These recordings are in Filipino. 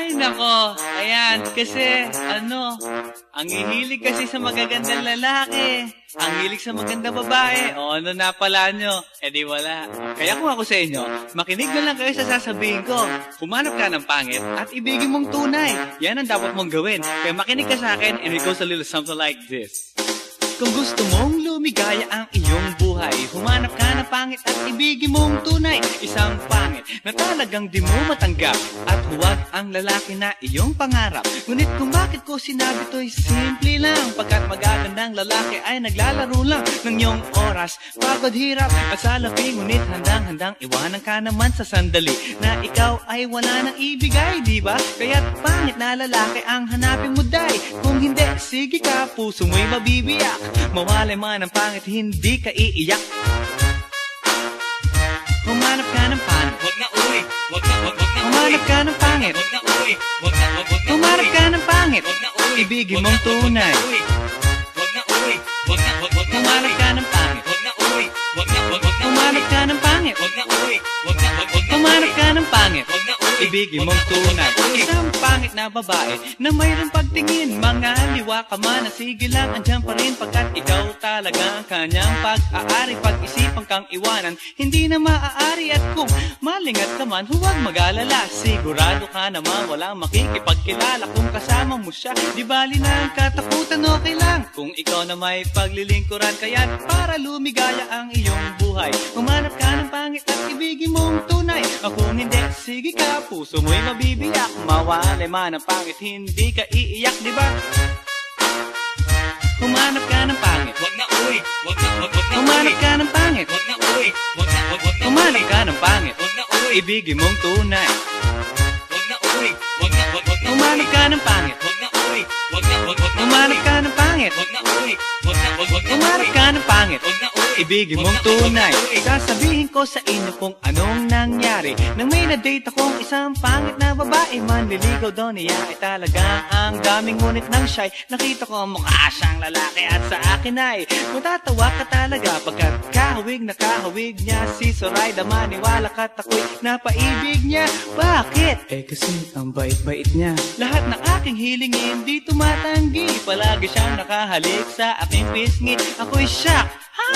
Ay, nako. Ayan, kasi, ang hihilig kasi sa magagandang lalaki. Ang hilig sa magandang babae. O, ano na pala nyo? Eh di wala. Kaya kung ako sa inyo, makinig na lang kayo sa sasabihin ko. Humanap ka ng pangit at ibigin mong tunay. Yan ang dapat mong gawin. Kaya makinig ka sa akin and it goes a little something like this. Kung gusto mong lumigaya ang iyong buhay, humanap ka ng pangit at ibigin mong tunay. Isang pangit na talagang di mo matanggap, at huwag ang lalaki na iyong pangarap. Ngunit kung bakit ko sinabi to'y simple lang, pagkat magagandang lalaki ay naglalaro lang ng iyong oras. Pagod, hirap at salapi, ngunit handang-handang iwanan ka naman sa sandali na ikaw ay wala nang ibigay, diba? Kaya't pangit na lalaki ang hanapin mo, day. Kung hindi, sige ka, puso mo'y mabibiyak. Mawalay man ang pangit, hindi ka iiyak. Humanap ka ng pangit. Wag na uy, wag na Humanap ka ng pangit. Wag na uy, wag na Humanap ka ng pangit. Wag na uy, ibigin mong tunay. Wag na uy, wag na Humanap ka ng pangit. Wag na uy, wag na Humanap ka ng pangit. Wag na uy, wag na Humanap ka ng pangit. Wag na uy, ibigin mong tunay. Isang pangit na babae na mayroong pagtingin, mga liwa ka man, sige lang, andyan pa rin, pagkat ikaw talaga ang kanyang pag-aari. Pag-isipan kang iwanan, hindi na maaari, at kung malingat ka man, huwag mag-alala. Sigurado ka naman walang makikipagkilala kung kasama mo siya. Di bali na ang katakutan, okay lang kung ikaw na may paglilingkuran. Kaya't para lumigaya ang iyong buhay, humanap ka ng pangit at ibigin mong tunay. Kung hindi, sige ka, puso mo'y mabibiyak. Mawalay man ang pangit, hindi ka iiyak, di ba? Humanap ka ng pangit. Wag na uy, wag na Humanap ka ng pangit. Wag na uy, wag na Humanap ka ng pangit. Wag na uy, ibigin mong tunay. wag na uy, wag na Humanap ka ng pangit. Wag na uy, wag na Humanap ka ng pangit. Wag na uy, wag na Humanap ka ng pangit. Wag na uy, ibigin mong tunay. Sasabihin ko sa inyo kung anong nangyari nang may na-date akong isang pangit na babae. Manliligaw daw niya ay talagang ang daming, ngunit nang siya'y nakita ko mukha siyang lalaki, at sa akin ay matatawa ka talaga, pagkat kahawig na kahawig niya si Zoraida. Maniwala ka't ako'y napaibig niya. Bakit? Eh kasi ang bait-bait niya. Lahat ng aking hilingin di tumatanggi, palagi siyang nakahalik sa aking pisngi. Ako'y shock.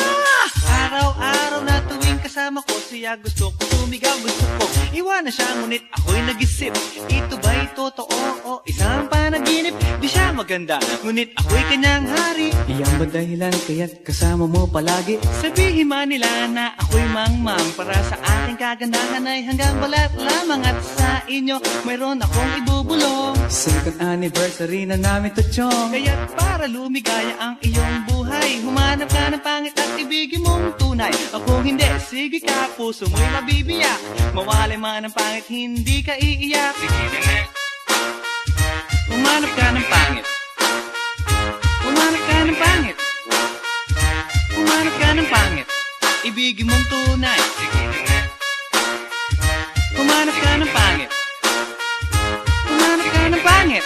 Araw-araw na tuwing kasama ko siya, gusto ko sumigaw, gusto ko iwanan siya, ngunit ako'y nag-isip, ito ba'y totoo o isang panaginip? Di siya maganda, ngunit ako'y kanyang hari. Iyan ba dahilan kaya't kasama mo palagi? Sabihin man nila na ako'y mangmang, para sa aking kagandahan ay hanggang balat lamang, at sa inyo mayroon akong ibubulong. Second anniversary na namin to, chong. Kaya't para lumigaya ang iyong buhay, humanap ka ng pangit at ibigin mong tunay. Kung hindi, sige ka, puso mo'y mabibiyak. Mawalay man ang pangit, hindi ka iiyak. sige na nga. Humanap ka ng pangit. Humanap ka ng pangit. Humanap ka ng pangit. Ibigin mong tunay. Sige na nga. Humanap ka ng pangit. Humanap ka ng pangit.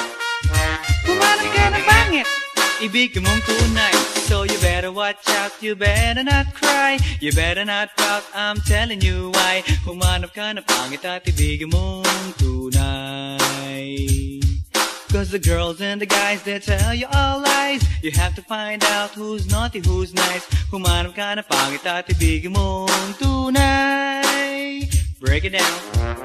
Humanap ka ng pangit. Ibigin mong tunay. So you better watch out, you better not cry, you better not pout, I'm telling you why. Humanap ka ng pangit at ibigin mong tunay. Cause the girls and the guys, they tell you all lies. You have to find out who's naughty, who's nice. Humanap ka ng pangit at ibigin mong tunay. Break it down.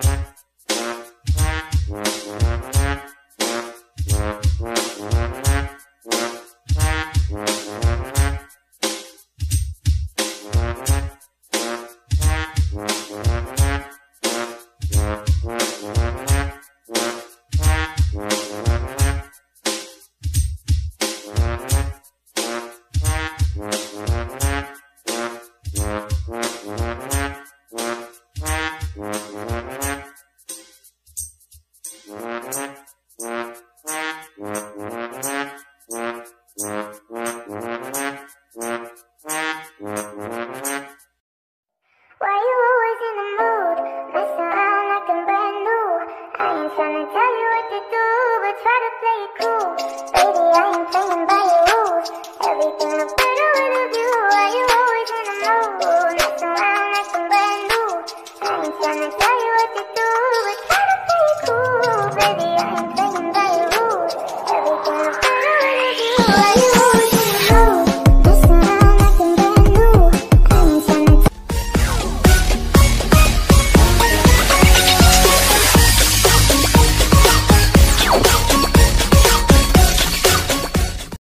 Tryna tell you what to do, but try to play it cool. Baby, I ain't playing by your rules. Everything